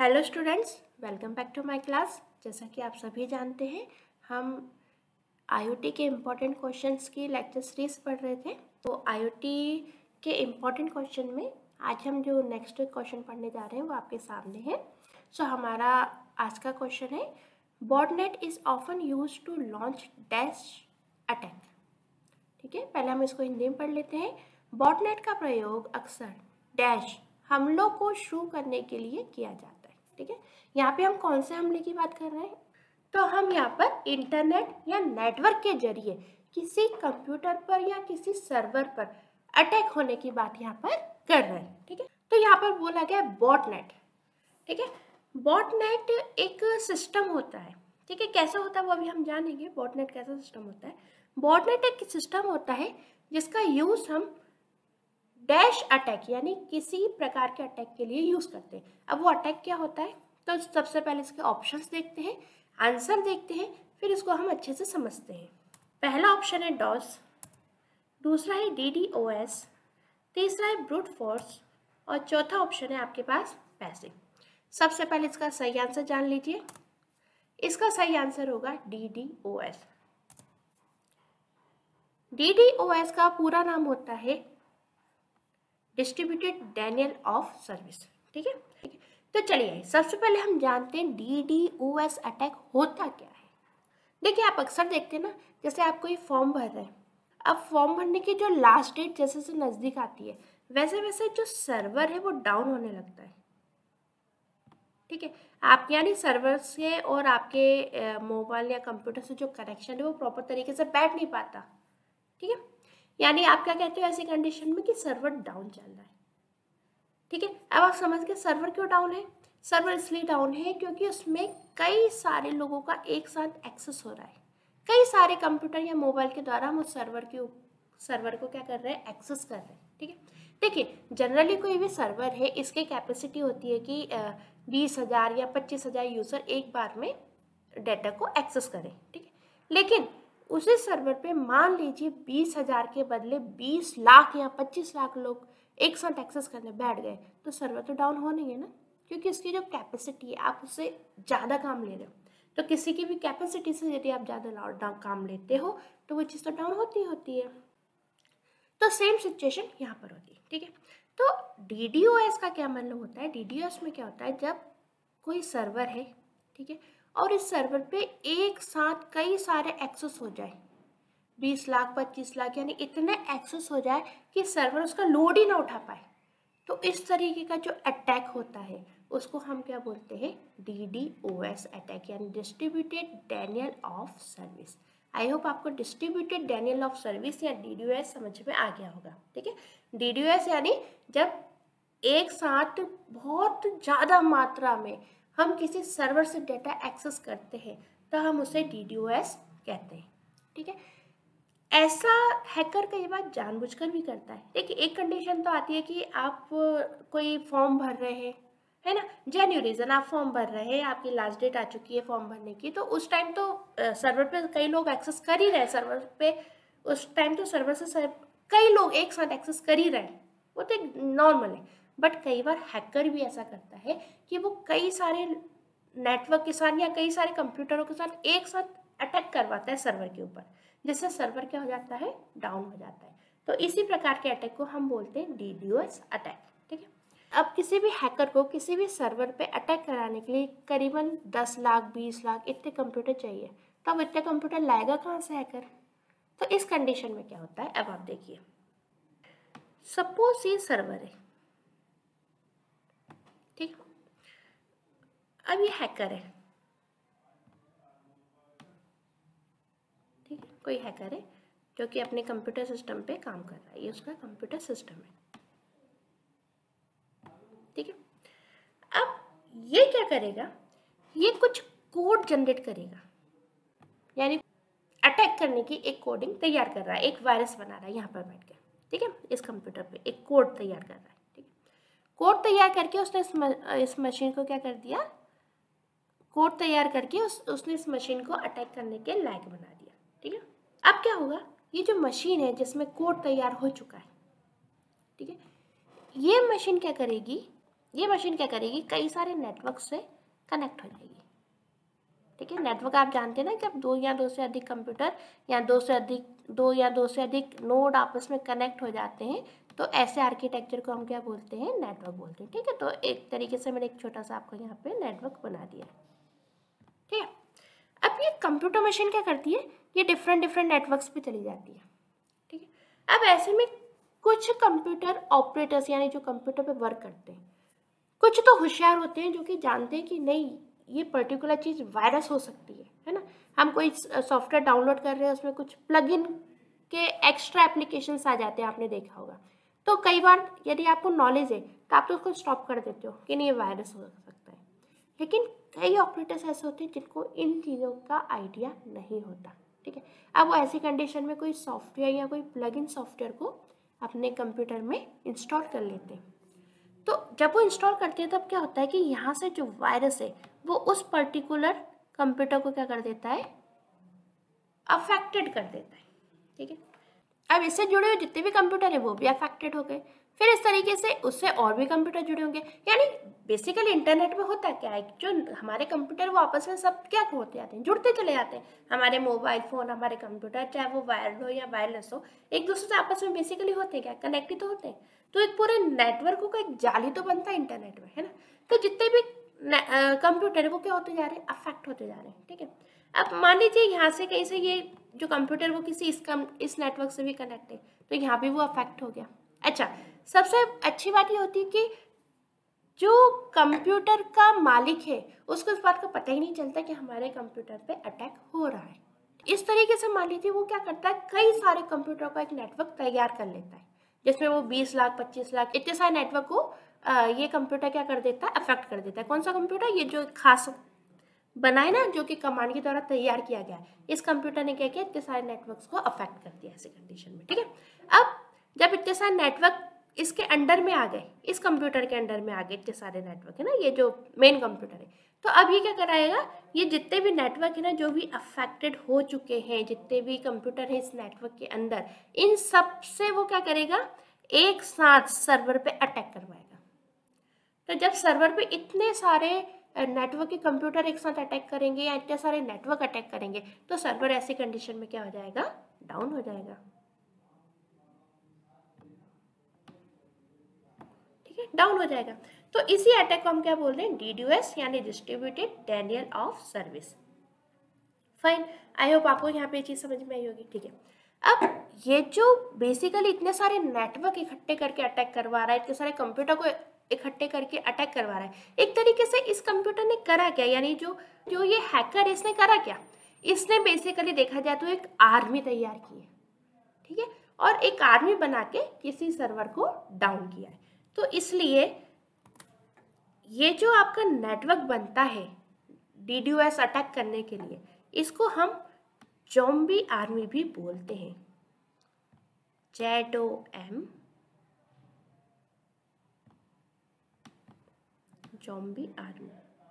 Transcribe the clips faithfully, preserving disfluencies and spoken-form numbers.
Hello students, welcome back to my class. जैसा कि आप सभी जानते हैं, हम आईओटी के इम्पॉर्टेंट क्वेश्चंस की लेक्चर सीरीज पढ़ रहे थे। तो आईओटी के इम्पॉर्टेंट क्वेश्चन में आज हम जो नेक्स्ट क्वेश्चन पढ़ने जा रहे हैं वो आपके सामने है। सो so, हमारा आज का क्वेश्चन है, botnet is often use to launch dash attack. ठीक है, पहले हम इसको हिंदी में पढ़ लेते हैं। बॉटनेट का प्रयोग अक्सर डैश हमलों को शुरू करने के लिए किया जाता है। ठीक है, यहाँ पे हम कौन से हमले की बात कर रहे हैं? तो हम यहाँ पर इंटरनेट या नेटवर्क के जरिए किसी कंप्यूटर पर या किसी सर्वर पर अटैक होने की बात यहाँ पर कर रहे हैं। ठीक है, तो यहाँ पर बोला गया बॉटनेट। ठीक है, बॉटनेट एक सिस्टम होता है। ठीक है, कैसा होता है वो अभी हम जानेंगे। बॉटनेट कैसा सिस्टम होता है? बॉटनेट एक सिस्टम होता है जिसका यूज हम डैश अटैक यानी किसी प्रकार के अटैक के लिए यूज करते हैं। अब वो अटैक क्या होता है, तो सबसे पहले इसके ऑप्शंस देखते हैं, आंसर देखते हैं, फिर इसको हम अच्छे से समझते हैं। पहला ऑप्शन है डॉस, दूसरा है डीडीओएस, तीसरा है ब्रूट फोर्स और चौथा ऑप्शन है आपके पास पैसिव। सबसे पहले इसका सही आंसर जान लीजिए। इसका सही आंसर होगा डीडीओएस। डीडीओएस का पूरा नाम होता है डिस्ट्रीब्यूटेड डेनियल ऑफ सर्विस। ठीक है, तो चलिए सबसे पहले हम जानते हैं डीडीओएस अटैक होता क्या है। देखिए, आप अक्सर देखते हैं ना, जैसे आप कोई फॉर्म भर रहे हैं, अब फॉर्म भरने की जो लास्ट डेट जैसे से नज़दीक आती है वैसे वैसे जो सर्वर है वो डाउन होने लगता है। ठीक है, आप यानी सर्वर से और आपके मोबाइल या कंप्यूटर से जो कनेक्शन है वो प्रॉपर तरीके से बैठ नहीं पाता। ठीक है, यानी आप क्या कहते हो ऐसी कंडीशन में कि सर्वर डाउन चल रहा है। ठीक है, अब आप समझ गए सर्वर क्यों डाउन है। सर्वर इसलिए डाउन है क्योंकि उसमें कई सारे लोगों का एक साथ एक्सेस हो रहा है। कई सारे कंप्यूटर या मोबाइल के द्वारा हम उस सर्वर के सर्वर को क्या कर रहे हैं, एक्सेस कर रहे हैं। ठीक है, देखिए जनरली कोई भी सर्वर है इसकी कैपेसिटी होती है कि बीस हजार या पच्चीस हजार यूजर एक बार में डाटा को एक्सेस करें। ठीक है, लेकिन उसी सर्वर पे मान लीजिए बीस हजार के बदले बीस लाख या पच्चीस लाख लोग एक साथ एक्सेस करने बैठ गए, तो सर्वर तो डाउन होने है ना, क्योंकि इसकी जो कैपेसिटी है आप उससे ज़्यादा काम ले रहे हो। तो किसी की भी कैपेसिटी से यदि आप ज़्यादा काम लेते हो तो वो चीज़ तो डाउन होती होती है। तो सेम सिचुएशन यहाँ पर होती है। ठीक है, तो डीडीओएस का क्या मतलब होता है? डीडीओएस में क्या होता है, जब कोई सर्वर है, ठीक है, और इस सर्वर पे एक साथ कई सारे एक्सेस हो जाए, बीस लाख पच्चीस लाख यानी इतने एक्सेस हो जाए कि सर्वर उसका लोड ही ना उठा पाए, तो इस तरीके का जो अटैक होता है उसको हम क्या बोलते हैं, डीडीओएस अटैक यानी distributed denial of service. I hope आपको डिस्ट्रीब्यूटेड डेनियल ऑफ सर्विस या डीडीओएस समझ में आ गया होगा। ठीक है, डीडीओएस यानी जब एक साथ बहुत ज़्यादा मात्रा में हम किसी सर्वर से डेटा एक्सेस करते हैं तो हम उसे डीडीओएस कहते हैं। ठीक है, ऐसा हैकर कई बार जानबूझकर भी करता है। देखिए, एक कंडीशन तो आती है कि आप कोई फॉर्म भर रहे हैं, है ना, जेन्युइन रीज़न आप फॉर्म भर रहे हैं, आपकी लास्ट डेट आ चुकी है फॉर्म भरने की, तो उस टाइम तो सर्वर पे कई लोग एक्सेस कर ही रहे सर्वर पे, उस टाइम तो सर्वर से सर, कई लोग एक साथ एक्सेस कर ही रहे हैं, वो तो एक नॉर्मल है। बट कई बार हैकर भी ऐसा करता है कि वो कई सारे नेटवर्क के साथ या कई सारे कंप्यूटरों के साथ एक साथ अटैक करवाता है सर्वर के ऊपर, जिससे सर्वर क्या हो जाता है, डाउन हो जाता है। तो इसी प्रकार के अटैक को हम बोलते हैं डीडीओएस अटैक। ठीक है, अब किसी भी हैकर को किसी भी सर्वर पे अटैक कराने के लिए करीबन दस लाख बीस लाख इतने कंप्यूटर चाहिए, तो अब इतने कंप्यूटर लाएगा कहाँ से हैकर? तो इस कंडीशन में क्या होता है, अब आप देखिए, सपोज ये सर्वर है, ठीक, अब ये हैकर है, ठीक है, कोई हैकर है जो कि अपने कंप्यूटर सिस्टम पे काम कर रहा है, ये उसका कंप्यूटर सिस्टम है। ठीक है, अब ये क्या करेगा, ये कुछ कोड जनरेट करेगा, यानी अटैक करने की एक कोडिंग तैयार कर रहा है, एक वायरस बना रहा है यहाँ पर बैठ के। ठीक है, इस कंप्यूटर पे एक कोड तैयार कर रहा है। ठीक है, कोड तैयार करके उसने इस, म, इस मशीन को क्या कर दिया, कोड तैयार करके उस उसने इस मशीन को अटैक करने के लायक बना दिया। ठीक है, अब क्या होगा, ये जो मशीन है जिसमें कोड तैयार हो चुका है, ठीक है, ये मशीन क्या करेगी, ये मशीन क्या करेगी, कई सारे नेटवर्क से कनेक्ट हो जाएगी। ठीक है, नेटवर्क आप जानते हैं ना कि अब दो या दो से अधिक कंप्यूटर या दो से अधिक दो या दो से अधिक नोड आपस में कनेक्ट हो जाते हैं, तो ऐसे आर्किटेक्चर को हम क्या बोलते हैं, नेटवर्क बोलते हैं। ठीक है, तो एक तरीके से मैंने एक छोटा सा आपको यहाँ पे नेटवर्क बना दिया। ठीक है, अब ये कंप्यूटर मशीन क्या करती है, ये डिफरेंट डिफरेंट नेटवर्क्स पे चली जाती है। ठीक है, अब ऐसे में कुछ कंप्यूटर ऑपरेटर्स यानी जो कंप्यूटर पे वर्क करते हैं, कुछ तो होशियार होते हैं जो कि जानते हैं कि नहीं ये पर्टिकुलर चीज़ वायरस हो सकती है है ना। हम कोई सॉफ्टवेयर डाउनलोड कर रहे हैं, उसमें कुछ प्लग इन के एक्स्ट्रा एप्लीकेशंस आ जाते हैं, आपने देखा होगा। तो कई बार यदि आपको नॉलेज है तो आप तो उसको स्टॉप कर देते हो कि नहीं ये वायरस हो सकता है, लेकिन कई ऑपरेटर्स ऐसे होते हैं जिनको इन चीज़ों का आइडिया नहीं होता। ठीक है, अब वो ऐसी कंडीशन में कोई सॉफ्टवेयर या कोई प्लग इन सॉफ्टवेयर को अपने कंप्यूटर में इंस्टॉल कर लेते हैं। तो जब वो इंस्टॉल करते हैं तब क्या होता है कि यहाँ से जो वायरस है वो उस पर्टिकुलर कंप्यूटर को क्या कर देता है, अफेक्टेड कर देता है। ठीक है, अब इससे जुड़े हुए जितने भी कंप्यूटर है वो भी अफेक्टेड हो गए, फिर इस तरीके से उससे और भी कंप्यूटर जुड़े होंगे। यानी बेसिकली इंटरनेट में होता क्या है, जो हमारे कंप्यूटर वो आपस में सब क्या होते जाते हैं, जुड़ते चले जाते हैं। हमारे मोबाइल फ़ोन, हमारे कंप्यूटर, चाहे वो वायर्ड हो या वायरलेस हो, एक दूसरे से आपस में बेसिकली होते हैं क्या, कनेक्टेड तो होते हैं। तो एक पूरे नेटवर्क का एक जाली तो बनता है इंटरनेट में, है ना। तो जितने भी कंप्यूटर है वो क्या होते जा रहे हैं, अफेक्ट होते जा रहे हैं। ठीक है, अब मान लीजिए यहाँ से कहीं से ये जो कंप्यूटर वो किसी इस कम इस नेटवर्क से भी कनेक्ट है, तो यहाँ भी वो अफेक्ट हो गया। अच्छा, सबसे अच्छी बात ये होती है कि जो कंप्यूटर का मालिक है उसको इस बात का पता ही नहीं चलता कि हमारे कंप्यूटर पे अटैक हो रहा है। इस तरीके से मान लीजिए वो क्या करता है, कई सारे कंप्यूटर का एक नेटवर्क तैयार कर लेता है, जिसमें वो बीस लाख पच्चीस लाख इतने सारे नेटवर्क को आ, ये कंप्यूटर क्या कर देता है, अफेक्ट कर देता है। कौन सा कंप्यूटर, ये जो खास बनाए ना, जो कि कमांड के द्वारा तैयार किया गया है, इस कंप्यूटर ने क्या किया, इतने सारे नेटवर्क्स को अफेक्ट कर दिया ऐसे कंडीशन में। ठीक है, अब जब इतने सारे नेटवर्क इसके अंडर में आ गए, इस कंप्यूटर के अंडर में आ गए इतने सारे नेटवर्क है ना, ये जो मेन कंप्यूटर है, तो अब ये क्या कराएगा, ये जितने भी नेटवर्क है ना जो भी अफेक्टेड हो चुके हैं, जितने भी कंप्यूटर है इस नेटवर्क के अंदर, इन सब से वो क्या करेगा, एक साथ सर्वर पे अटैक करवाएगा। तो जब सर्वर पे इतने सारे नेटवर्क के कंप्यूटर एक साथ अटैक करेंगे या इतने सारे नेटवर्क अटैक करेंगे, तो सर्वर ऐसी कंडीशन में क्या हो जाएगा, डाउन हो जाएगा। ठीक है, डाउन हो जाएगा। तो इसी अटैक को हम क्या बोल रहे हैं, डी डी ओ एस यानी distributed denial of service. Fine, I hope आपको यहाँ पे ये चीज़ समझ में आई होगी। ठीक है, अब ये जो बेसिकली इतने सारे नेटवर्क इकट्ठे करके अटैक करवा रहा है, इतने सारे कंप्यूटर को इकट्ठे करके अटैक करवा रहा है, एक तरीके से इस कंप्यूटर ने करा क्या, यानी जो जो ये हैकर है इसने करा क्या, इसने बेसिकली देखा जाए तो एक आर्मी तैयार की है। ठीक है, और एक आर्मी बना के किसी सर्वर को डाउन किया है। तो इसलिए ये जो आपका नेटवर्क बनता है D D O S attack करने के लिए, इसको हम ज़ॉम्बी आर्मी भी बोलते हैं, Z O M, zombie army.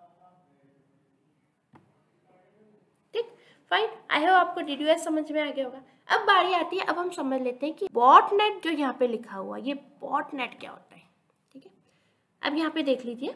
ठीक, फाइन, आई होप आपको डी डी ओ एस समझ में आ गया होगा। अब बारी आती है, अब हम समझ लेते हैं कि बॉटनेट जो यहाँ पे लिखा हुआ, ये बॉटनेट क्या होता है। ठीक है, अब यहाँ पे देख लीजिए,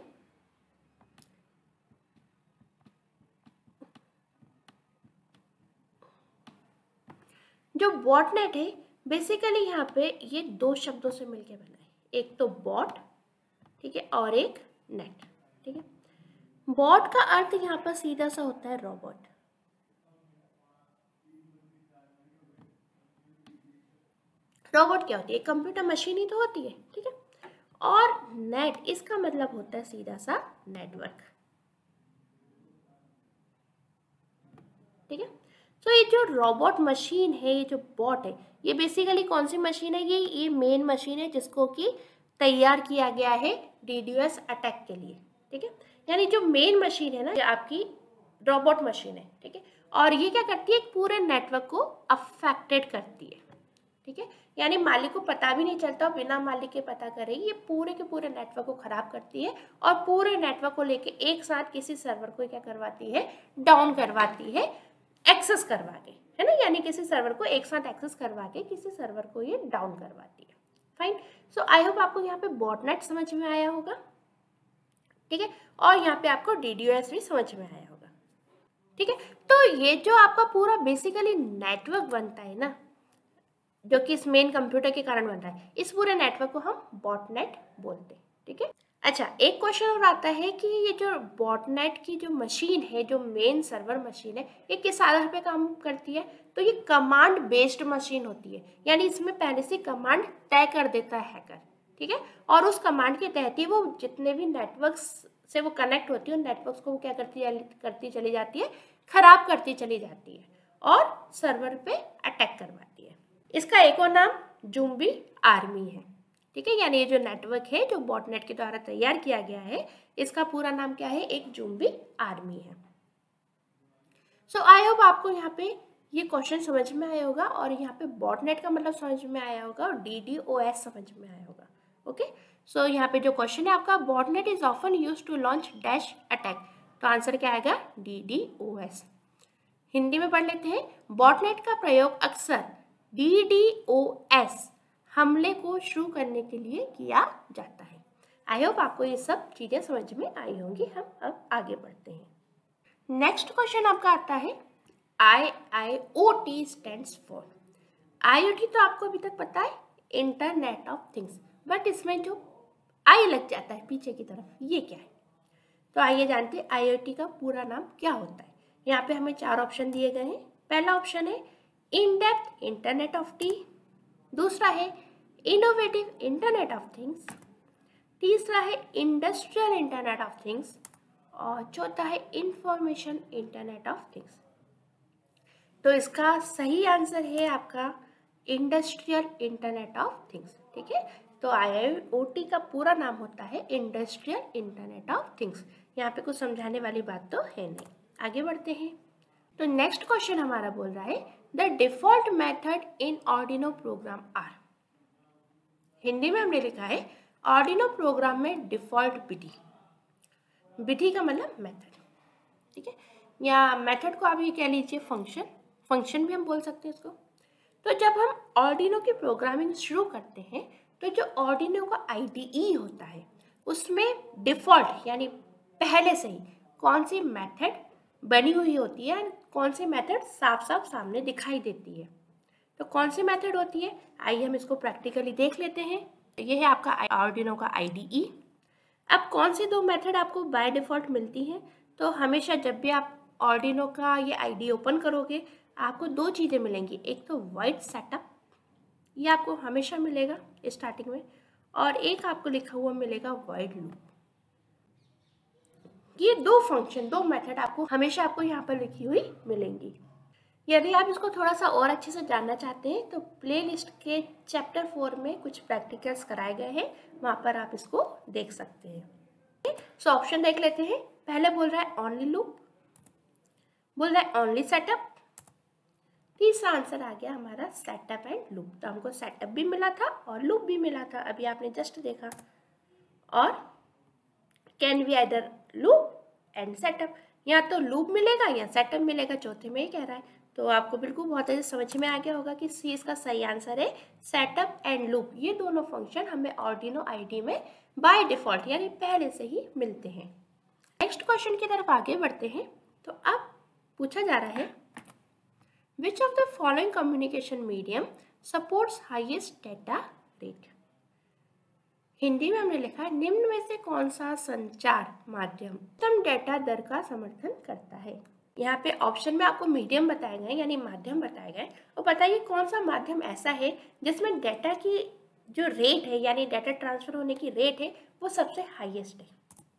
जो बॉटनेट है बेसिकली यहाँ पे ये दो शब्दों से मिलके बना है, एक तो बॉट, ठीक है, और एक नेट। ठीक है, बॉट का अर्थ यहाँ पर सीधा सा होता है रोबोट। रोबोट क्या होती है, कंप्यूटर मशीन ही तो होती है। ठीक है, और नेट इसका मतलब होता है सीधा सा नेटवर्क। ठीक है, तो ये जो रोबोट मशीन है, ये जो बॉट है, ये बेसिकली कौन सी मशीन है, ये ये मेन मशीन है जिसको कि तैयार किया गया है D D O S attack के लिए। ठीक है, यानी जो मेन मशीन है ना, ये आपकी रोबोट मशीन है। ठीक है, और ये क्या करती है, एक पूरे नेटवर्क को अफेक्टेड करती है। ठीक है, यानी मालिक को पता भी नहीं चलता, बिना मालिक के पता करे ये पूरे के पूरे नेटवर्क को खराब करती है और पूरे नेटवर्क को लेके एक साथ किसी सर्वर को क्या करवाती है, डाउन करवाती है, एक्सेस करवा के, है ना, यानी किसी सर्वर को एक साथ एक्सेस करवा के किसी सर्वर को ये डाउन करवाती है। फाइन, सो आई होप आपको यहाँ पे बॉटनेट समझ में आया होगा। ठीक है। और यहाँ पे आपको डी डी ओ एस भी समझ में आया होगा, ठीक है। तो ये जो आपका पूरा बेसिकली नेटवर्क बनता है ना, जो कि इस मेन कंप्यूटर के कारण बन रहा है, इस पूरे नेटवर्क को हम बॉटनेट बोलते हैं, ठीक है। अच्छा, एक क्वेश्चन और आता है कि ये जो बॉटनेट की जो मशीन है, जो मेन सर्वर मशीन है, ये किस आधार पे काम करती है? तो ये कमांड बेस्ड मशीन होती है, यानी इसमें पहले से कमांड तय कर देता है हैकर, ठीक है। और उस कमांड के तहत ही वो जितने भी नेटवर्क्स से वो कनेक्ट होती है, उन नेटवर्क्स को वो क्या करती है करती चली जाती है, खराब करती चली जाती है और सर्वर पे अटैक करवाती है। इसका एक और नाम ज़ूम्बी आर्मी है, ठीक है। यानी ये जो नेटवर्क है जो बॉटनेट के द्वारा तैयार किया गया है, इसका पूरा नाम क्या है? एक ज़ूम्बी आर्मी है। सो आई होप आपको यहाँ पे ये क्वेश्चन समझ में आया होगा और यहाँ पे बॉटनेट का मतलब समझ में आया होगा और डी डी ओ एस समझ में आया होगा। ओके, सो यहाँ पे जो क्वेश्चन है आपका, botnet is often use to launch dash attack, तो आंसर क्या आएगा? D D O S. Hindi में पढ़ लेते हैं। बॉटनेट का प्रयोग अक्सर डी डी ओ एस हमले को शुरू करने के लिए किया जाता है। आई होप आपको ये सब चीज़ें समझ में आई होंगी। हम अब आगे बढ़ते हैं। नेक्स्ट क्वेश्चन आपका आता है, I I O T stands for. I O T तो आपको अभी तक पता है, इंटरनेट ऑफ थिंग्स, बट इसमें जो आई लग जाता है पीछे की तरफ, ये क्या है? तो आइए जानते हैं आई ओ टी का पूरा नाम क्या होता है। यहाँ पे हमें चार ऑप्शन दिए गए हैं। पहला ऑप्शन है in depth internet of T, दूसरा है इनोवेटिव इंटरनेट ऑफ थिंग्स, तीसरा है इंडस्ट्रियल इंटरनेट ऑफ थिंग्स और चौथा है इंफॉर्मेशन इंटरनेट ऑफ थिंग्स। तो इसका सही आंसर है आपका इंडस्ट्रियल इंटरनेट ऑफ थिंग्स, ठीक है। तो आई आई ओ टी का पूरा नाम होता है इंडस्ट्रियल इंटरनेट ऑफ थिंग्स। यहाँ पे कुछ समझाने वाली बात तो है नहीं। आगे बढ़ते हैं। तो नेक्स्ट क्वेश्चन हमारा बोल रहा है the default method in Arduino program are. Hindi में हमने लिखा है आर्डिनो प्रोग्राम में डिफॉल्ट विधि, विधि का मतलब मेथड, ठीक है। या मेथड को आप ये कह लीजिए फंक्शन, फंक्शन भी हम बोल सकते हैं इसको। तो जब हम आर्डिनो की प्रोग्रामिंग शुरू करते हैं तो जो आर्डिनो का आई डी ई होता है उसमें डिफॉल्ट यानी पहले से ही कौन सी मेथड बनी हुई होती है, कौन सी मेथड साफ साफ सामने दिखाई देती है। तो कौन सी मेथड होती है, आइए हम इसको प्रैक्टिकली देख लेते हैं। ये है आपका आर्डिनो का आई डी ई। अब कौन सी दो मेथड आपको बाय डिफ़ॉल्ट मिलती हैं? तो हमेशा जब भी आप आर्डिनो का ये आई डी ओपन करोगे आपको दो चीज़ें मिलेंगी, एक तो वाइट सेटअप, ये आपको हमेशा मिलेगा स्टार्टिंग में, और एक आपको लिखा हुआ मिलेगा वाइड लूप। ये दो फंक्शन, दो मेथड आपको हमेशा आपको यहाँ पर लिखी हुई मिलेंगी। यदि आप इसको थोड़ा सा और अच्छे से जानना चाहते हैं तो प्लेलिस्ट के चैप्टर फोर में कुछ प्रैक्टिकल्स कराए गए हैं, वहाँ पर आप इसको देख सकते हैं। सो ऑप्शन देख लेते हैं। पहले बोल रहा है ओनली लूप, बोल रहा है ओनली सेटअप, तीसरा आंसर आ गया हमारा सेटअप एंड लूप। तो हमको सेटअप भी मिला था और लूप भी मिला था, अभी आपने जस्ट देखा। और can be either loop and setup, या तो लूप मिलेगा या सेटअप मिलेगा, चौथे में ही कह रहा है। तो आपको बिल्कुल बहुत अच्छे समझ में आ गया होगा कि सी इसका सही आंसर है सेटअप एंड लूप। ये दोनों फंक्शन हमें आर्डिनो आईडी में बाय डिफॉल्ट यानी पहले से ही मिलते हैं। नेक्स्ट क्वेश्चन की तरफ आगे बढ़ते हैं। तो अब पूछा जा रहा है which of the following communication medium supports highest data rate. Hindi में हमने लिखा है निम्न में से कौन सा संचार माध्यम उत्तम डेटा दर का समर्थन करता है। यहाँ पे ऑप्शन में आपको मीडियम बताए गए यानी माध्यम बताए गए, और बताइए कौन सा माध्यम ऐसा है जिसमें डेटा की जो रेट है यानी डेटा ट्रांसफर होने की रेट है वो सबसे हाईएस्ट है।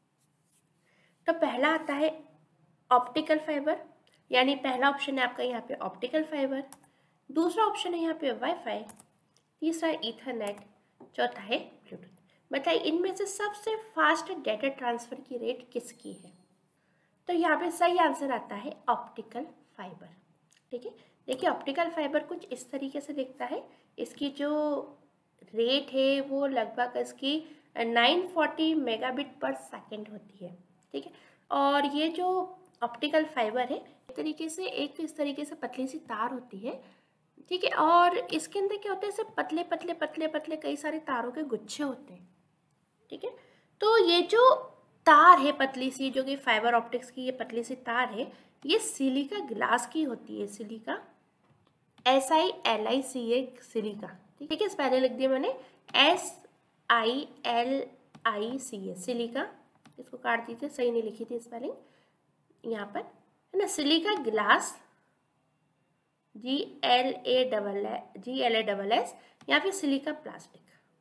तो पहला आता है ऑप्टिकल फाइबर, यानी पहला ऑप्शन है आपका यहाँ पे ऑप्टिकल फाइबर, दूसरा ऑप्शन है यहाँ पे वाईफाई, तीसरा ईथरनेट, चौथा है ब्लूटूथ। बताइए इनमें से सबसे फास्ट डेटा ट्रांसफर की रेट किसकी है? तो यहाँ पे सही आंसर आता है ऑप्टिकल फाइबर, ठीक है। देखिए ऑप्टिकल फाइबर कुछ इस तरीके से दिखता है, इसकी जो रेट है वो लगभग इसकी nine forty megabit per second होती है, ठीक है। और ये जो ऑप्टिकल फाइबर है इस तरीके से एक इस तरीके से पतली सी तार होती है, ठीक है, और इसके अंदर क्या होता है, ऐसे पतले पतले पतले पतले कई सारे तारों के गुच्छे होते हैं, ठीक है। तो ये जो तार है पतली सी, जो कि फाइबर ऑप्टिक्स की ये पतली सी तार है, ये सिलिका ग्लास की होती है, silica, S I L I C A, silica, ठीक है। पहले लिख दिया मैंने S I L I C A, silica, इसको काट दीजिए, सही नहीं लिखी थी स्पेलिंग यहाँ पर, है ना। Silica glass, G L A double G L A double S, या फिर सिलिका प्लास्टिक,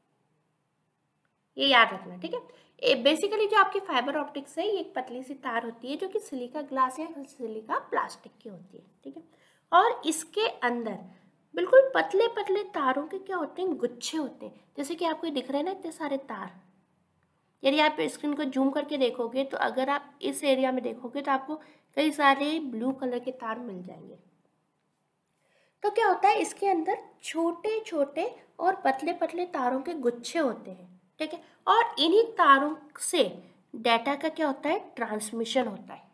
ये याद रखना, ठीक है। बेसिकली जो आपकी फाइबर ऑप्टिक्स है, ये एक पतली सी तार होती है जो कि सिलिका ग्लास या सिलिका प्लास्टिक की होती है, ठीक है। और इसके अंदर बिल्कुल पतले पतले तारों के क्या होते हैं, गुच्छे होते हैं, जैसे कि आपको दिख रहे हैं ना इतने सारे तार। यदि आप स्क्रीन को जूम करके देखोगे तो अगर आप इस एरिया में देखोगे तो आपको कई सारे ब्लू कलर के तार मिल जाएंगे। तो क्या होता है, इसके अंदर छोटे छोटे और पतले पतले तारों के गुच्छे होते हैं, ठीक है। और इन्हीं तारों से डाटा का क्या होता है, ट्रांसमिशन होता है।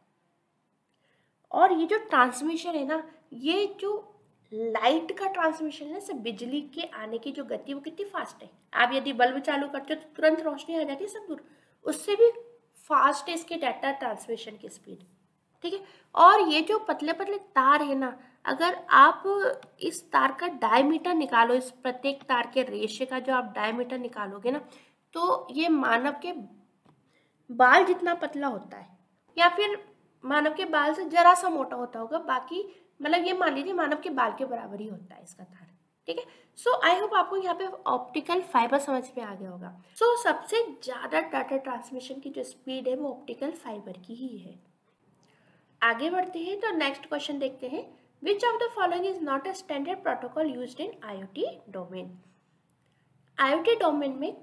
और ये जो ट्रांसमिशन है ना, ये जो लाइट का ट्रांसमिशन है, से बिजली के आने की जो गति, वो कितनी फास्ट है। आप यदि बल्ब चालू करते हो तो तुरंत रोशनी आ जाती है सब दूर, उससे भी फास्ट है इसके डाटा ट्रांसमिशन की स्पीड, ठीक है। और ये जो पतले पतले तार है ना, अगर आप इस तार का डायमीटर निकालो, इस प्रत्येक तार के रेशे का जो आप डायमीटर निकालोगे ना, तो ये मानव के बाल जितना पतला होता है, या फिर मानव के बाल से जरा सा मोटा होता होगा, बाकी मतलब ये मान लीजिए मानव के बाल के बराबर ही होता है इसका तार, ठीक है। सो आई होप आपको यहाँ पे ऑप्टिकल फाइबर समझ में आ गया होगा। सो so, सबसे ज़्यादा डाटा ट्रांसमिशन की जो स्पीड है वो ऑप्टिकल फाइबर की ही है। आगे बढ़ते हैं तो नेक्स्ट क्वेश्चन देखते हैं, which of the following is not a standard protocol used in IoT domain. IoT domain में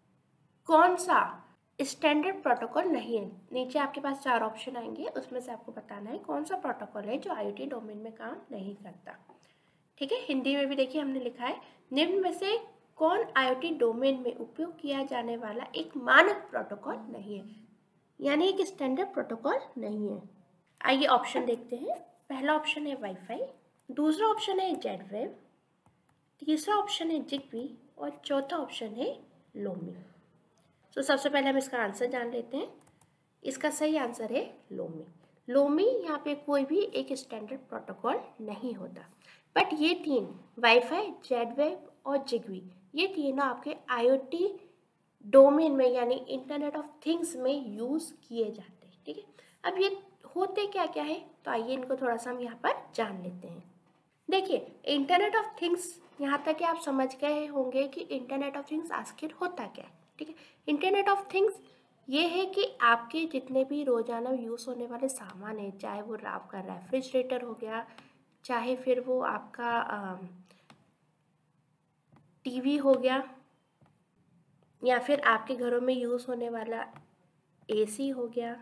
कौन सा स्टैंडर्ड प्रोटोकॉल नहीं है। नीचे आपके पास चार ऑप्शन आएंगे, उसमें से आपको बताना है कौन सा प्रोटोकॉल है जो आईओटी डोमेन में काम नहीं करता, ठीक है। हिंदी में भी देखिए हमने लिखा है, निम्न में से कौन आईओटी डोमेन में उपयोग किया जाने वाला एक मानक प्रोटोकॉल नहीं है, यानी एक स्टैंडर्ड प्रोटोकॉल नहीं है। आइए ऑप्शन देखते हैं। पहला ऑप्शन है वाईफाई, दूसरा ऑप्शन है जेड वेव, तीसरा ऑप्शन है जिगबी, और चौथा ऑप्शन है लोमी। तो so, सबसे पहले हम इसका आंसर जान लेते हैं। इसका सही आंसर है लोमी। लोमी यहाँ पे कोई भी एक स्टैंडर्ड प्रोटोकॉल नहीं होता, बट ये तीन वाईफाई, जेड वेव और जिगबी, ये तीनों आपके आईओटी डोमेन में यानी इंटरनेट ऑफ थिंग्स में यूज़ किए जाते हैं, ठीक है। अब ये होते क्या क्या है, तो आइए इनको थोड़ा सा हम यहाँ पर जान लेते हैं। देखिए इंटरनेट ऑफ थिंग्स, यहाँ तक कि आप समझ गए होंगे कि इंटरनेट ऑफ थिंग्स आखिर होता क्या है, ठीक है। इंटरनेट ऑफ थिंग्स ये है कि आपके जितने भी रोजाना यूज़ होने वाले सामान है, चाहे वो आपका रेफ्रिजरेटर हो गया, चाहे फिर वो आपका टीवी हो गया, या फिर आपके घरों में यूज़ होने वाला एसी हो गया,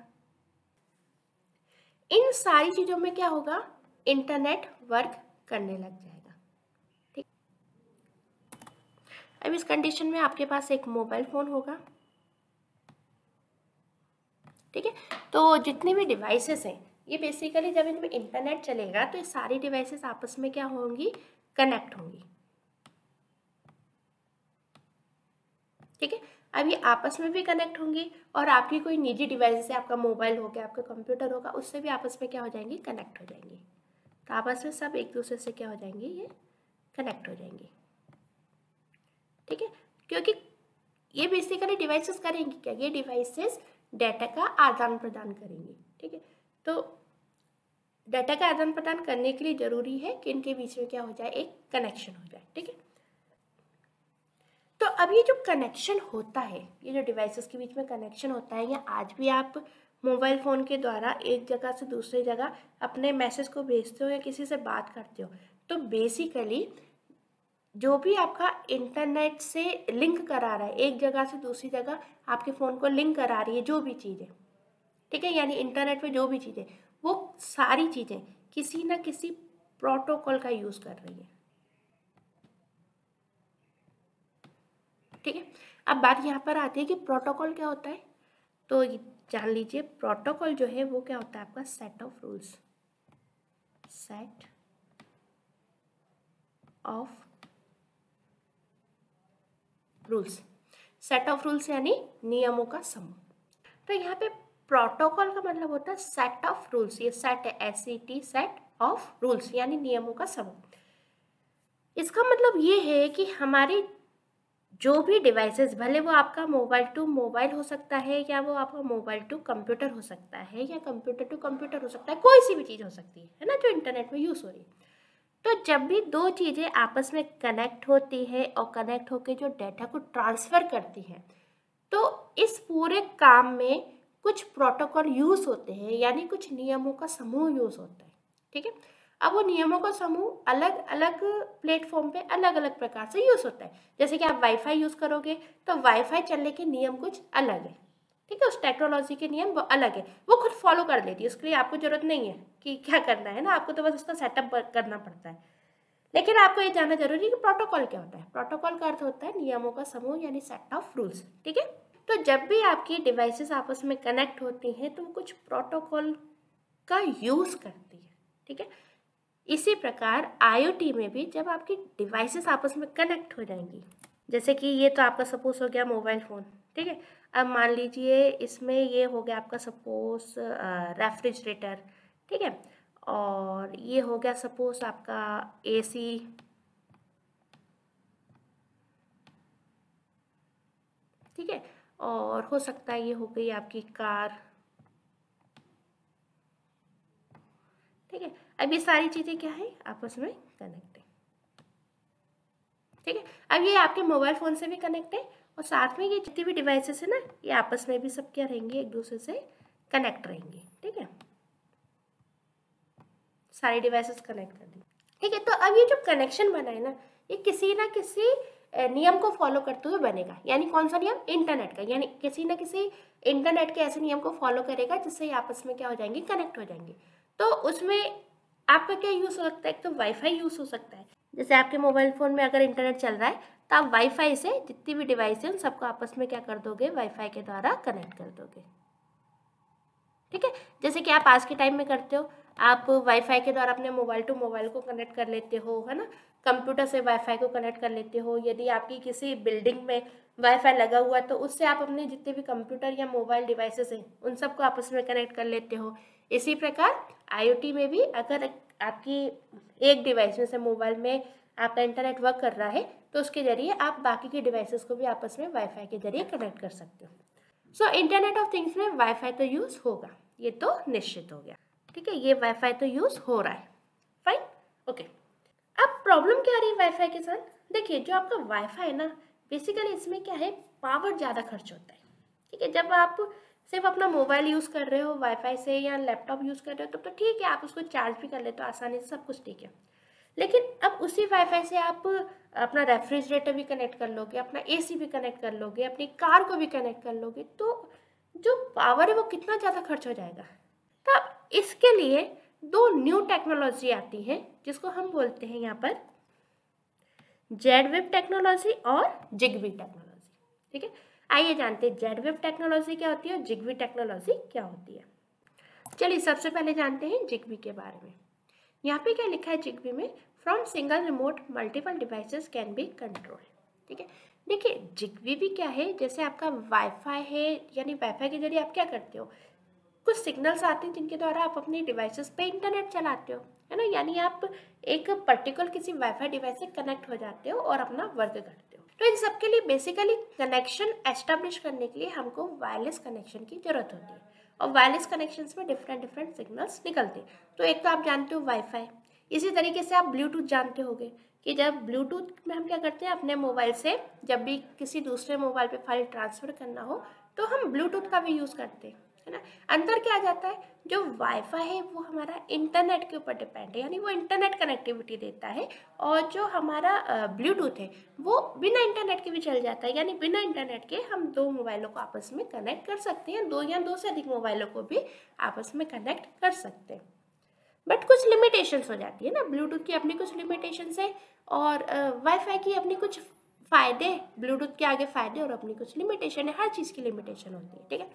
इन सारी चीज़ों में क्या होगा, इंटरनेट वर्क करने लग जाएगा, ठीक। अब इस कंडीशन में आपके पास एक मोबाइल फ़ोन होगा, ठीक है। तो जितनी भी डिवाइसेस हैं, ये बेसिकली जब इनमें इंटरनेट चलेगा तो ये सारी डिवाइसेस आपस में क्या होंगी, कनेक्ट होंगी, ठीक है। अब ये आपस में भी कनेक्ट होंगी, और आपकी कोई निजी डिवाइस से, आपका मोबाइल हो गया, आपका कंप्यूटर होगा, उससे भी आपस में क्या हो जाएंगी, कनेक्ट हो जाएंगी। तो आपस में सब एक दूसरे से क्या हो जाएंगे, ये कनेक्ट हो जाएंगे, ठीक है। क्योंकि ये बेसिकली डिवाइसेस करेंगी क्या, ये डिवाइसेस डाटा का आदान प्रदान करेंगी, ठीक है। तो डाटा का आदान प्रदान करने के लिए जरूरी है कि इनके बीच में क्या हो जाए, एक कनेक्शन हो जाए, ठीक है। तो अब ये जो कनेक्शन होता है, ये जो डिवाइसेस के बीच में कनेक्शन होता है, या आज भी आप मोबाइल फ़ोन के द्वारा एक जगह से दूसरी जगह अपने मैसेज को भेजते हो या किसी से बात करते हो, तो बेसिकली जो भी आपका इंटरनेट से लिंक करा रहा है, एक जगह से दूसरी जगह आपके फ़ोन को लिंक करा रही है जो भी चीज़ें, ठीक है, यानी इंटरनेट पे जो भी चीज़ें, वो सारी चीज़ें किसी ना किसी प्रोटोकॉल का यूज़ कर रही है, ठीक है। अब बात यहाँ पर आती है कि प्रोटोकॉल क्या होता है, तो जान लीजिए प्रोटोकॉल जो है वो क्या होता है, आपका set of rules, set of rules, set of rules यानी नियमों का समूह। तो यहाँ पे प्रोटोकॉल का मतलब होता है सेट ऑफ रूल्स, ये सेट है, S C T, set of rules यानी नियमों का समूह। इसका मतलब ये है कि हमारी जो भी डिवाइसेस, भले वो आपका मोबाइल टू मोबाइल हो सकता है या वो आपका मोबाइल टू कंप्यूटर हो सकता है या कंप्यूटर टू कंप्यूटर हो सकता है, कोई सी भी चीज़ हो सकती है है ना, जो इंटरनेट में यूज़ हो रही है। तो जब भी दो चीज़ें आपस में कनेक्ट होती है और कनेक्ट होकर जो डाटा को ट्रांसफ़र करती हैं, तो इस पूरे काम में कुछ प्रोटोकॉल यूज़ होते हैं, यानी कुछ नियमों का समूह यूज़ होता है। ठीक है, अब वो नियमों का समूह अलग अलग प्लेटफॉर्म पे अलग अलग प्रकार से यूज़ होता है। जैसे कि आप वाईफाई यूज़ करोगे तो वाईफाई चलने के नियम कुछ अलग है। ठीक है, उस टेक्नोलॉजी के नियम वो अलग है, वो खुद फॉलो कर लेती है, उसके लिए आपको ज़रूरत नहीं है कि क्या करना है ना, आपको तो बस उसका सेटअप करना पड़ता है। लेकिन आपको ये जानना जरूरी है कि प्रोटोकॉल क्या होता है। प्रोटोकॉल का अर्थ होता है नियमों का समूह यानी सेट ऑफ रूल्स। ठीक है, तो जब भी आपकी डिवाइसेस आपस में कनेक्ट होती हैं तो वो कुछ प्रोटोकॉल का यूज़ करती है। ठीक है, इसी प्रकार आईओटी में भी जब आपकी डिवाइसेस आपस में कनेक्ट हो जाएंगी, जैसे कि ये तो आपका सपोज हो गया मोबाइल फ़ोन। ठीक है, अब मान लीजिए इसमें ये हो गया आपका सपोज रेफ्रिजरेटर। ठीक है, और ये हो गया सपोज आपका एसी। ठीक है, और हो सकता है ये हो गई आपकी कार। ठीक है, अब ये सारी चीज़ें क्या है, आपस में कनेक्ट है। ठीक है, अब ये आपके मोबाइल फ़ोन से भी कनेक्ट है और साथ में ये जितनी भी डिवाइसेस है ना, ये आपस में भी सब क्या रहेंगे, एक दूसरे से कनेक्ट रहेंगे। ठीक है, सारी डिवाइसेस कनेक्ट कर दी। ठीक है, तो अब ये जो कनेक्शन बना है ना, ये किसी ना किसी नियम को फॉलो करते हुए बनेगा। यानी कौन सा नियम, इंटरनेट का, यानी किसी ना किसी इंटरनेट के ऐसे नियम को फॉलो करेगा जिससे ये आपस में क्या हो जाएंगे, कनेक्ट हो जाएंगे। तो उसमें आपका क्या यूज़ हो सकता है, एक तो वाईफाई यूज़ हो सकता है। जैसे आपके मोबाइल फ़ोन में अगर इंटरनेट चल रहा है तो आप वाईफाई से जितनी भी डिवाइस है उन सबको आपस में क्या कर दोगे, वाईफाई के द्वारा कनेक्ट कर दोगे। ठीक है, जैसे कि आप आज के टाइम में करते हो, आप वाईफाई के द्वारा अपने मोबाइल टू मोबाइल को कनेक्ट कर लेते हो, है ना, कंप्यूटर से वाईफाई को कनेक्ट कर लेते हो। यदि आपकी किसी बिल्डिंग में वाईफाई लगा हुआ है तो उससे आप अपने जितने भी कंप्यूटर या मोबाइल डिवाइसेस हैं उन सबको आपस में कनेक्ट कर लेते हो। इसी प्रकार आईओटी में भी अगर आपकी एक डिवाइस में से मोबाइल में आपका इंटरनेट वर्क कर रहा है तो उसके जरिए आप बाकी की डिवाइसेस को भी आपस में वाईफाई के जरिए कनेक्ट कर सकते हो। सो इंटरनेट ऑफ थिंग्स में वाईफाई तो यूज़ होगा, ये तो निश्चित हो गया। ठीक है, ये वाईफाई तो यूज़ हो रहा है, फाइन, ओके। अब प्रॉब्लम क्या आ रही है वाईफाई के साथ, देखिए जो आपका वाईफाई है ना, बेसिकली इसमें क्या है, पावर ज़्यादा खर्च होता है। ठीक है, जब आप सिर्फ अपना मोबाइल यूज़ कर रहे हो वाईफाई से या लैपटॉप यूज़ कर रहे हो तब तो ठीक है, आप उसको चार्ज भी कर लेते हो आसानी से, सब कुछ ठीक है। लेकिन अब उसी वाईफाई से आप अपना रेफ्रिजरेटर भी कनेक्ट कर लोगे, अपना एसी भी कनेक्ट कर लोगे, अपनी कार को भी कनेक्ट कर लोगे, तो जो पावर है वो कितना ज़्यादा खर्च हो जाएगा। तो इसके लिए दो न्यू टेक्नोलॉजी आती है जिसको हम बोलते हैं यहाँ पर जेड वेव टेक्नोलॉजी और जिगबी टेक्नोलॉजी। ठीक है, आइए जानते हैं जेड वेव टेक्नोलॉजी क्या होती है और जिगबी टेक्नोलॉजी क्या होती है। चलिए सबसे पहले जानते हैं जिगबी के बारे में। यहाँ पे क्या लिखा है जिगबी में, from single remote multiple devices can be control. ठीक है, देखिए जिगबी भी क्या है, जैसे आपका वाईफाई है, यानी वाईफाई के जरिए आप क्या करते हो, कुछ सिग्नल्स आते हैं जिनके द्वारा आप अपनी डिवाइसेस पे इंटरनेट चलाते हो, है ना, यानी आप एक पर्टिकुलर किसी वाईफाई डिवाइस से कनेक्ट हो जाते हो और अपना वर्क करते हो। तो इन सब के लिए बेसिकली कनेक्शन एस्टेब्लिश करने के लिए हमको वायरलेस कनेक्शन की जरूरत होती है और वायरलेस कनेक्शंस में डिफरेंट डिफरेंट सिग्नल्स निकलते हैं। तो एक तो आप जानते हो वाईफाई, इसी तरीके से आप ब्लूटूथ जानते होंगे कि जब ब्लूटूथ में हम क्या करते हैं, अपने मोबाइल से जब भी किसी दूसरे मोबाइल पे फाइल ट्रांसफ़र करना हो तो हम ब्लूटूथ का भी यूज़ करते हैं, है ना। अंतर क्या आ जाता है, जो वाईफाई है वो हमारा इंटरनेट के ऊपर डिपेंड है, यानी वो इंटरनेट कनेक्टिविटी देता है, और जो हमारा ब्लूटूथ है वो बिना इंटरनेट के भी चल जाता है, यानी बिना इंटरनेट के हम दो मोबाइलों को आपस में कनेक्ट कर सकते हैं, दो या दो से अधिक मोबाइलों को भी आपस में कनेक्ट कर सकते हैं। बट कुछ लिमिटेशंस हो जाती है ना, ब्लूटूथ की अपनी कुछ लिमिटेशंस है और वाईफाई की अपनी कुछ फ़ायदे, ब्लूटूथ के आगे फ़ायदे और अपनी कुछ लिमिटेशन है, हर चीज़ की लिमिटेशन होती है। ठीक है,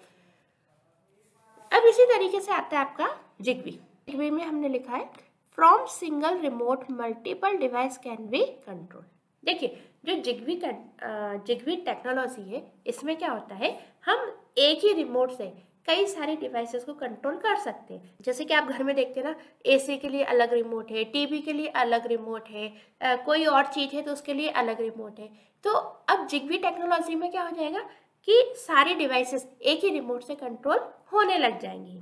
अब इसी तरीके से आता है आपका जिगबी। जिगबी में हमने लिखा है from single remote multiple device can be control. देखिए जो जिगबी का जिगबी टेक्नोलॉजी है, इसमें क्या होता है, हम एक ही रिमोट से कई सारी डिवाइसेस को कंट्रोल कर सकते हैं। जैसे कि आप घर में देखते हैं ना, एसी के लिए अलग रिमोट है, टीवी के लिए अलग रिमोट है, आ, कोई और चीज़ है तो उसके लिए अलग रिमोट है। तो अब जिग्बी टेक्नोलॉजी में क्या हो जाएगा कि सारी डिवाइसेस एक ही रिमोट से कंट्रोल होने लग जाएंगी।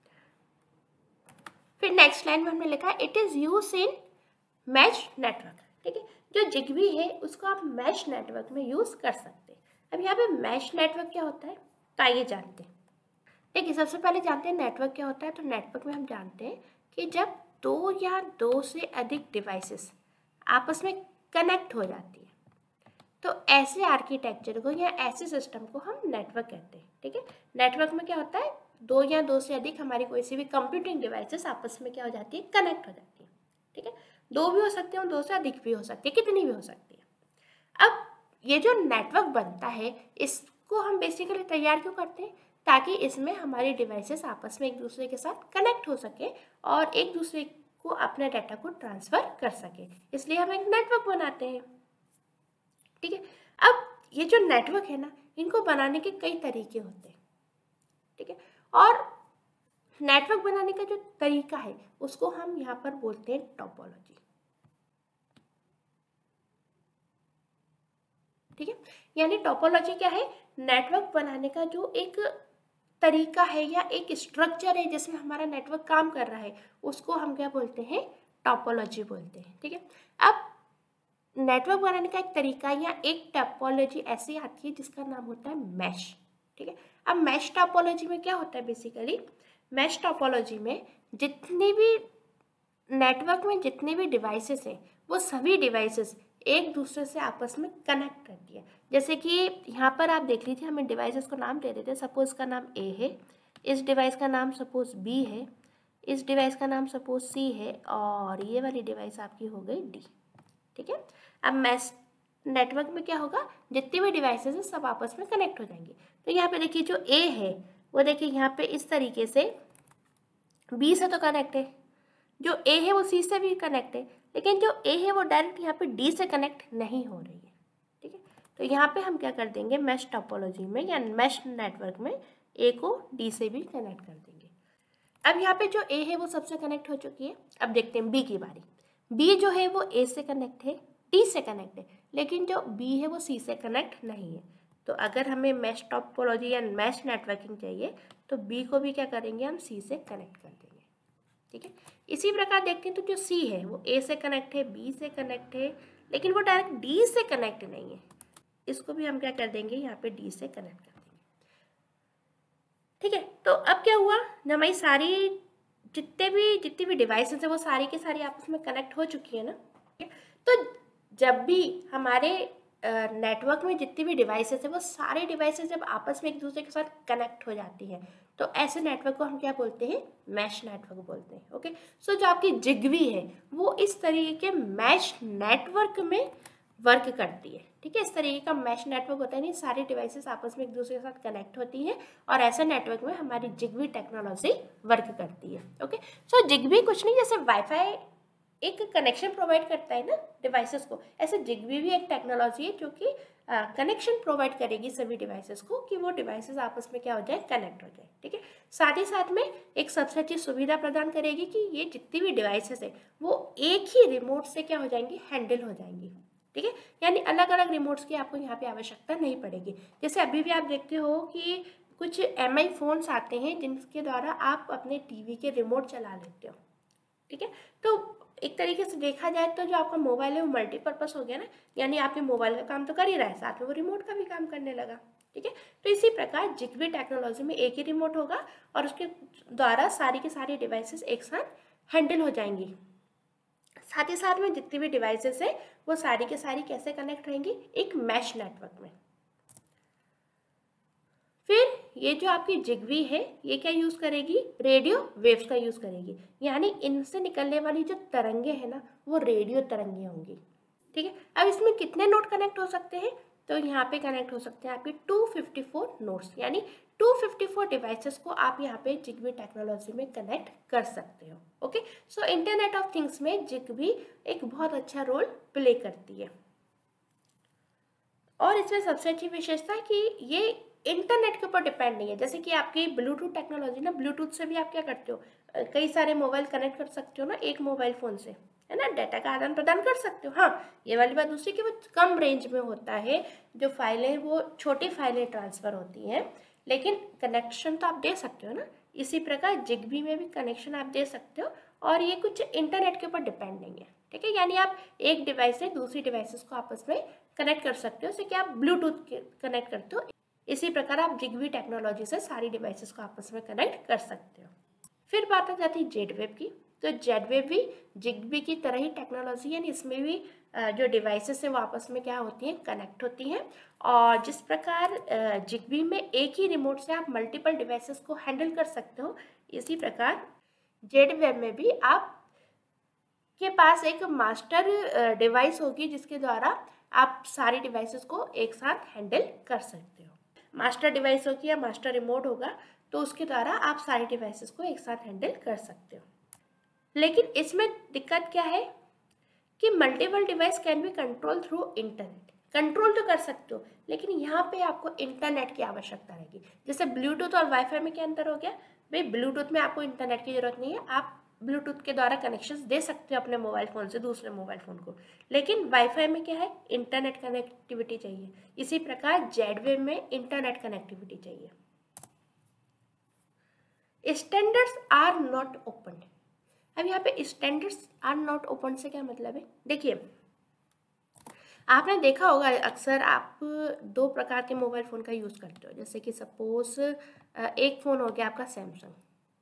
फिर नेक्स्ट लाइन में हमने लिखा है it is use in mesh network. ठीक है, जो जिग्बी है उसको आप मैश नेटवर्क में यूज़ कर सकते हैं। अब यहाँ पे मैश नेटवर्क क्या होता है तो आइए जानते हैं। देखिए, सबसे पहले जानते हैं नेटवर्क क्या होता है। तो नेटवर्क में हम जानते हैं कि जब दो या दो से अधिक डिवाइसेस आपस में कनेक्ट हो जाती है तो ऐसे आर्किटेक्चर को या ऐसे सिस्टम को हम नेटवर्क कहते हैं। ठीक है, नेटवर्क में क्या होता है, दो या दो से अधिक हमारी कोई सी भी कंप्यूटिंग डिवाइसेस आपस में क्या हो जाती है, कनेक्ट हो जाती है। ठीक है, दो भी हो सकते हैं, दो से अधिक भी हो सकती है, कितनी भी हो सकती है। अब ये जो नेटवर्क बनता है इसको हम बेसिकली तैयार क्यों करते हैं, ताकि इसमें हमारी डिवाइसेस आपस में एक दूसरे के साथ कनेक्ट हो सके और एक दूसरे को अपने डाटा को ट्रांसफ़र कर सके, इसलिए हम एक नेटवर्क बनाते हैं। ठीक है, अब ये जो नेटवर्क है ना, इनको बनाने के कई तरीके होते हैं। ठीक है, और नेटवर्क बनाने का जो तरीका है उसको हम यहाँ पर बोलते हैं टोपोलॉजी। ठीक है, यानी टोपोलॉजी क्या है, नेटवर्क बनाने का जो एक तरीका है या एक स्ट्रक्चर है जिसमें हमारा नेटवर्क काम कर रहा है, उसको हम क्या बोलते हैं, टोपोलॉजी बोलते हैं। ठीक है, अब नेटवर्क बनाने का एक तरीका या एक टोपोलॉजी ऐसी आती है जिसका नाम होता है मैश। ठीक है, अब मैश टोपोलॉजी में क्या होता है, बेसिकली मैश टोपोलॉजी में जितनी भी नेटवर्क में जितनी भी डिवाइसेस हैं वो सभी डिवाइसेस एक दूसरे से आपस में कनेक्ट करती है। जैसे कि यहाँ पर आप देख लीजिए, हमें डिवाइसेस को नाम दे देते हैं। सपोज का नाम ए है, इस डिवाइस का नाम सपोज बी है, इस डिवाइस का नाम सपोज सी है और ये वाली डिवाइस आपकी हो गई डी। ठीक है, अब मैश नेटवर्क में क्या होगा, जितनी भी डिवाइसेस हैं सब आपस में कनेक्ट हो जाएंगे। तो यहाँ पे देखिए जो ए है वो देखिए यहाँ पे इस तरीके से बी से तो कनेक्ट है, जो ए है वो सी से भी कनेक्ट है, लेकिन जो ए है वो डायरेक्ट यहाँ पे डी से कनेक्ट नहीं हो रही है। ठीक है, तो यहाँ पे हम क्या कर देंगे, मैश टोपोलॉजी में या मैश नेटवर्क में ए को डी से भी कनेक्ट कर देंगे। अब यहाँ पे जो ए है वो सबसे कनेक्ट हो चुकी है। अब देखते हैं बी की बारी। बी जो है वो ए से कनेक्ट है, डी से कनेक्ट है, लेकिन जो बी है वो सी से कनेक्ट नहीं है। तो अगर हमें मैश टोपोलॉजी या मैश नेटवर्किंग चाहिए तो बी को भी क्या करेंगे, हम सी से कनेक्ट कर देंगे। ठीक है, इसी प्रकार देखते हैं तो जो सी है वो ए से कनेक्ट है, बी से कनेक्ट है, लेकिन वो डायरेक्ट डी से कनेक्ट नहीं है, इसको भी हम क्या कर देंगे, यहाँ पे डी से कनेक्ट कर देंगे। ठीक है, तो अब क्या हुआ, हमारी सारी जितने भी जितनी भी डिवाइसेस है वो सारी की सारी आपस में कनेक्ट हो चुकी है ना। तो जब भी हमारे नेटवर्क में जितनी भी डिवाइसेस है वो सारे डिवाइसेस जब आपस में एक दूसरे के साथ कनेक्ट हो जाती हैं तो ऐसे नेटवर्क को हम क्या बोलते हैं, मैश नेटवर्क बोलते हैं। ओके, सो जो आपकी जिग्बी है वो इस तरीके के मैश नेटवर्क में वर्क करती है। ठीक है, इस तरीके का मैश नेटवर्क होता है, नहीं सारी डिवाइसेस आपस में एक दूसरे के साथ कनेक्ट होती हैं और ऐसे नेटवर्क में हमारी जिग्बी टेक्नोलॉजी वर्क करती है। ओके, सो जिग्बी कुछ नहीं, जैसे वाईफाई एक कनेक्शन प्रोवाइड करता है ना डिवाइसेस को, ऐसे जिग्बी भी एक टेक्नोलॉजी है जो कि कनेक्शन प्रोवाइड करेगी सभी डिवाइसेस को कि वो डिवाइसेस आपस में क्या हो जाए, कनेक्ट हो जाए। ठीक है, साथ ही साथ में एक सबसे अच्छी सुविधा प्रदान करेगी कि ये जितनी भी डिवाइसेस है वो एक ही रिमोट से क्या हो जाएंगी, हैंडल हो जाएंगी। ठीक है, यानी अलग अलग रिमोट्स की आपको यहाँ पे आवश्यकता नहीं पड़ेगी। जैसे अभी भी आप देखते हो कि कुछ एम आई फोन्स आते हैं जिनके द्वारा आप अपने टीवी के रिमोट चला लेते हो। ठीक है, तो एक तरीके से देखा जाए तो जो आपका मोबाइल है वो मल्टीपर्पज़ हो गया ना, यानी आपके मोबाइल का काम तो कर ही रहा है, साथ में वो रिमोट का भी काम करने लगा। ठीक है, तो इसी प्रकार जिग्बी टेक्नोलॉजी में एक ही रिमोट होगा और उसके द्वारा सारी की सारी डिवाइसेस एक साथ हैंडल हो जाएंगी। साथ ही साथ में जितनी भी डिवाइसेस है वो सारी के सारी कैसे कनेक्ट रहेंगी, एक मैश नेटवर्क में। फिर ये जो आपकी जिग्बी है ये क्या यूज़ करेगी, रेडियो वेव्स का यूज़ करेगी, यानी इनसे निकलने वाली जो तरंगे हैं ना वो रेडियो तरंगे होंगी। ठीक है, अब इसमें कितने नोड कनेक्ट हो सकते हैं, तो यहाँ पे कनेक्ट हो सकते हैं आपके दो सौ चौवन नोड्स, यानी दो सौ चौवन डिवाइसेस को आप यहाँ पे जिग्बी टेक्नोलॉजी में कनेक्ट कर सकते हो। Okay, so internet of things में जिग्बी एक बहुत अच्छा रोल प्ले करती है और इसमें सबसे अच्छी विशेषता है कि ये इंटरनेट के ऊपर डिपेंड नहीं है। जैसे कि आपकी ब्लूटूथ टेक्नोलॉजी ना, ब्लूटूथ से भी आप क्या करते हो, कई सारे मोबाइल कनेक्ट कर सकते हो ना एक मोबाइल फ़ोन से, है ना, डाटा का आदान प्रदान कर सकते हो। हाँ, ये वाली बात दूसरी कि वो कम रेंज में होता है, जो फाइलें वो छोटी फाइलें ट्रांसफ़र होती हैं, लेकिन कनेक्शन तो आप दे सकते हो ना। इसी प्रकार जिग्बी में भी कनेक्शन आप दे सकते हो, और ये कुछ इंटरनेट के ऊपर डिपेंड नहीं है, ठीक है। यानी आप एक डिवाइस से दूसरी डिवाइसेस को आपस में कनेक्ट कर सकते हो, जैसे कि आप ब्लूटूथ कनेक्ट करते हो, इसी प्रकार आप जिग्बी टेक्नोलॉजी से सारी डिवाइसेस को आपस में कनेक्ट कर सकते हो। फिर बात आ जाती है जेड वेव की। तो जेड वेव भी जिग्बी की तरह ही टेक्नोलॉजी है, यानी इसमें भी जो डिवाइसेस हैं वो आपस में क्या होती हैं, कनेक्ट होती हैं। और जिस प्रकार जिग्बी में एक ही रिमोट से आप मल्टीपल डिवाइसेस को हैंडल कर सकते हो, इसी प्रकार जेड वेव में भी आप के पास एक मास्टर डिवाइस होगी जिसके द्वारा आप सारी डिवाइसेस को एक साथ हैंडल कर सकते हो। मास्टर डिवाइस होगी या मास्टर रिमोट होगा, तो उसके द्वारा आप सारी डिवाइसेस को एक साथ हैंडल कर सकते हो। लेकिन इसमें दिक्कत क्या है कि multiple device can be control through internet. Control तो कर सकते हो, लेकिन यहाँ पे आपको इंटरनेट की आवश्यकता रहेगी। जैसे ब्लूटूथ और वाईफाई में क्या अंतर हो गया, भाई ब्लूटूथ में आपको इंटरनेट की जरूरत नहीं है, आप ब्लूटूथ के द्वारा कनेक्शंस दे सकते हो अपने मोबाइल फ़ोन से दूसरे मोबाइल फ़ोन को। लेकिन वाईफाई में क्या है, इंटरनेट कनेक्टिविटी चाहिए। इसी प्रकार जेड वेव में इंटरनेट कनेक्टिविटी चाहिए। Standards are not open. अब यहाँ पे स्टैंडर्ड्स आर नॉट ओपन से क्या मतलब है, देखिए आपने देखा होगा अक्सर आप दो प्रकार के मोबाइल फ़ोन का यूज़ करते हो। जैसे कि सपोज एक फ़ोन हो गया आपका सैमसंग,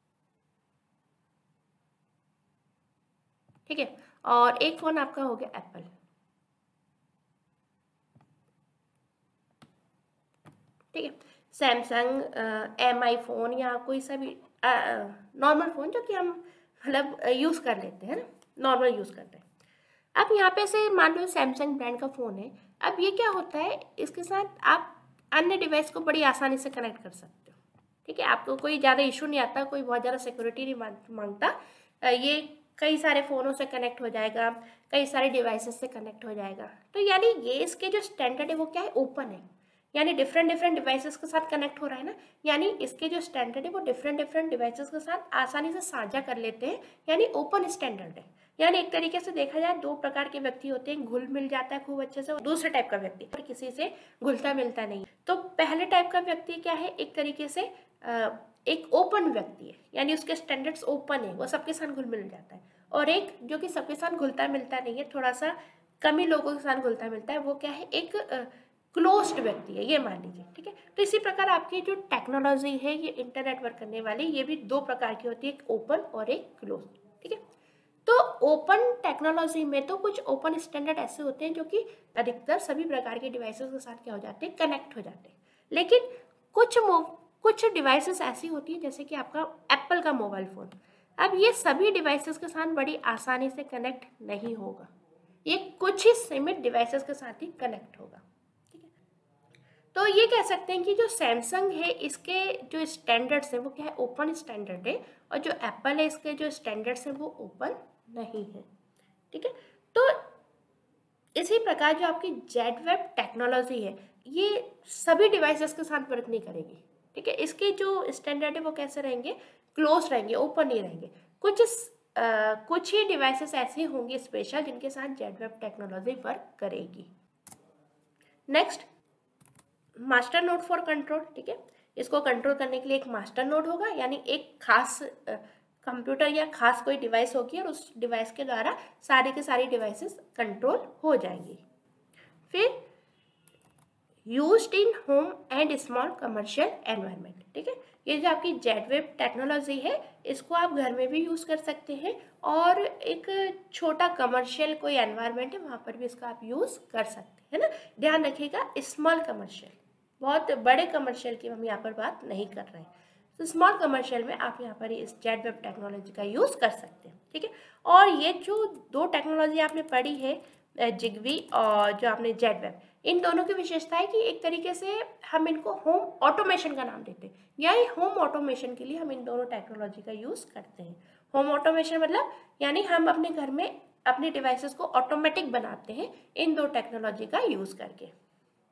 ठीक है, और एक फ़ोन आपका हो गया एप्पल, ठीक है। सैमसंग, एम आई फ़ोन या कोई सा भी नॉर्मल फ़ोन जो कि हम मतलब यूज़ कर लेते हैं ना, नॉर्मल यूज़ करते हैं। अब यहाँ पे से मान लो सैमसंग ब्रांड का फ़ोन है। अब ये क्या होता है, इसके साथ आप अन्य डिवाइस को बड़ी आसानी से कनेक्ट कर सकते हो, ठीक है। आपको कोई ज़्यादा इशू नहीं आता, कोई बहुत ज़्यादा सिक्योरिटी नहीं मांगता। ये कई सारे फ़ोनों से कनेक्ट हो जाएगा, कई सारे डिवाइसेस से कनेक्ट हो जाएगा। तो यानी ये इसके जो स्टैंडर्ड है वो क्या है, ओपन है, यानी डिफरेंट डिफरेंट डिवाइसेस के साथ कनेक्ट हो रहा है ना, यानी इसके जो स्टैंडर्ड है वो डिफरेंट डिफरेंट डिवाइसेस के साथ आसानी से साझा कर लेते हैं, यानी ओपन स्टैंडर्ड है। यानी एक तरीके से देखा जाए दो प्रकार के व्यक्ति होते हैं, घुल मिल जाता है खूब अच्छे से, दूसरे टाइप का व्यक्ति और किसी से घुलता मिलता नहीं। तो पहले टाइप का व्यक्ति क्या है, एक तरीके से एक ओपन व्यक्ति है, यानी उसके स्टैंडर्ड्स ओपन है, वो सबके साथ घुल मिल जाता है। और एक जो कि सबके साथ घुलता मिलता नहीं है, थोड़ा सा कम ही लोगों के साथ घुलता मिलता है, वो क्या है, एक क्लोज्ड व्यक्ति है, ये मान लीजिए, ठीक है। तो इसी प्रकार आपकी जो टेक्नोलॉजी है ये इंटरनेट वर्क करने वाली, ये भी दो प्रकार की होती है, एक ओपन और एक क्लोज, ठीक है। तो ओपन टेक्नोलॉजी में तो कुछ ओपन स्टैंडर्ड ऐसे होते हैं जो कि अधिकतर सभी प्रकार के डिवाइसेस के साथ क्या हो जाते हैं, कनेक्ट हो जाते हैं। लेकिन कुछ कुछ डिवाइसेस ऐसी होती है, जैसे कि आपका एप्पल का मोबाइल फ़ोन, अब ये सभी डिवाइसेस के साथ बड़ी आसानी से कनेक्ट नहीं होगा, ये कुछ ही सीमित डिवाइसेस के साथ ही कनेक्ट होगा, ठीक है। तो ये कह सकते हैं कि जो सैमसंग है इसके जो स्टैंडर्ड्स हैं वो क्या है, ओपन स्टैंडर्ड है, और जो एप्पल है इसके जो स्टैंडर्ड्स हैं वो ओपन नहीं है, ठीक है। तो इसी प्रकार जो आपकी जेड वेव टेक्नोलॉजी है ये सभी डिवाइसेस के साथ वर्क नहीं करेगी, ठीक है। इसके जो स्टैंडर्ड है वो कैसे रहेंगे, क्लोज रहेंगे, ओपन नहीं रहेंगे। कुछ आ, कुछ ही डिवाइसेस ऐसे होंगे स्पेशल जिनके साथ जेड वेव टेक्नोलॉजी वर्क करेगी। Next, master node for control, ठीक है। इसको कंट्रोल करने के लिए एक मास्टर नोड होगा, यानी एक खास कंप्यूटर या खास कोई डिवाइस होगी और उस डिवाइस के द्वारा सारी के सारी डिवाइसेस कंट्रोल हो जाएंगी। फिर used in home and small commercial environment, ठीक है। ये जो आपकी जेड वेव टेक्नोलॉजी है इसको आप घर में भी यूज़ कर सकते हैं, और एक छोटा कमर्शियल कोई एनवायरनमेंट है वहाँ पर भी इसका आप यूज़ कर सकते हैं ना। ध्यान रखिएगा, स्मॉल कमर्शियल, बहुत बड़े कमर्शियल की हम यहाँ पर बात नहीं कर रहे हैं। तो स्मॉल कमर्शियल में आप यहाँ पर इस जेड वेव टेक्नोलॉजी का यूज़ कर सकते हैं, ठीक है। और ये जो दो टेक्नोलॉजी आपने पढ़ी है, जिग्बी और जो आपने जेड वेव, इन दोनों की विशेषता है कि एक तरीके से हम इनको होम ऑटोमेशन का नाम देते हैं, यानी होम ऑटोमेशन के लिए हम इन दोनों टेक्नोलॉजी का यूज़ करते हैं। होम ऑटोमेशन मतलब यानी हम अपने घर में अपने डिवाइसेस को ऑटोमेटिक बनाते हैं इन दो टेक्नोलॉजी का यूज़ करके।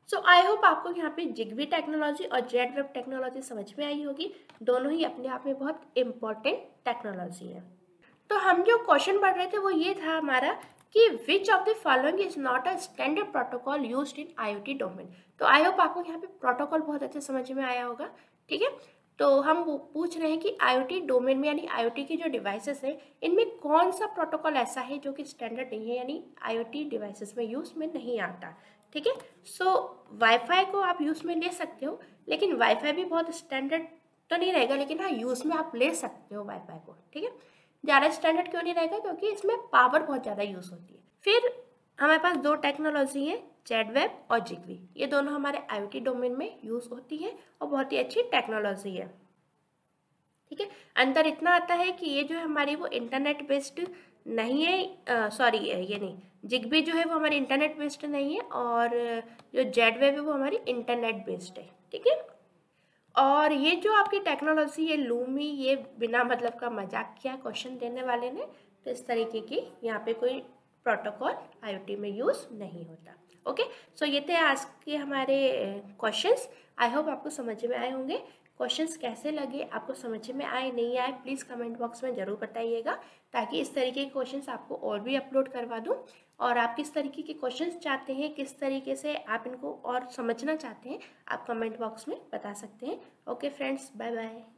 सो आई होप आपको यहाँ पे जिग्बी टेक्नोलॉजी और जेड वेब टेक्नोलॉजी समझ में आई होगी। दोनों ही अपने आप में बहुत इम्पोर्टेंट टेक्नोलॉजी है। तो हम जो क्वेश्चन पढ़ रहे थे वो ये था हमारा कि which of the following is not a standard protocol used in IoT domain. तो आई होप आपको यहाँ पे प्रोटोकॉल बहुत अच्छे समझ में आया होगा। ठीक है, तो हम पूछ रहे हैं कि आईओटी डोमेन में यानी आईओटी की जो डिवाइसेस है इनमें कौन सा प्रोटोकॉल ऐसा है जो कि स्टैंडर्ड नहीं है, यानी आईओटी डिवाइसेस में यूज में नहीं आता। ठीक है, सो वाईफाई को आप यूज में ले सकते हो, लेकिन वाईफाई भी बहुत स्टैंडर्ड तो नहीं रहेगा, लेकिन हाँ यूज में आप ले सकते हो वाईफाई को। ठीक है, ज़्यादा स्टैंडर्ड क्यों नहीं रहेगा, क्योंकि इसमें पावर बहुत ज़्यादा यूज होती है। फिर हमारे पास दो टेक्नोलॉजी है, जेड वेब और जिग्बी। ये दोनों हमारे आईओटी डोमेन में यूज होती है और बहुत ही अच्छी टेक्नोलॉजी है। ठीक है, अंतर इतना आता है कि ये जो है हमारी वो इंटरनेट बेस्ड नहीं है, सॉरी ये नहीं, जिग्बी जो है वो हमारी इंटरनेट बेस्ड नहीं है, और जो जेड वेब है वो हमारी इंटरनेट बेस्ड है। ठीक है, और ये जो आपकी टेक्नोलॉजी ये लूमी, ये बिना मतलब का मजाक किया क्वेश्चन देने वाले ने, तो इस तरीके की यहाँ पे कोई प्रोटोकॉल आईओटी में यूज नहीं होता। ओके, सो ये थे आज के हमारे क्वेश्चंस। आई होप आपको समझ में आए होंगे। क्वेश्चंस कैसे लगे, आपको समझ में आए नहीं आए, प्लीज़ कमेंट बॉक्स में ज़रूर बताइएगा, ताकि इस तरीके के क्वेश्चंस आपको और भी अपलोड करवा दूँ। और आप किस तरीके के क्वेश्चंस चाहते हैं, किस तरीके से आप इनको और समझना चाहते हैं, आप कमेंट बॉक्स में बता सकते हैं। Okay friends, bye bye.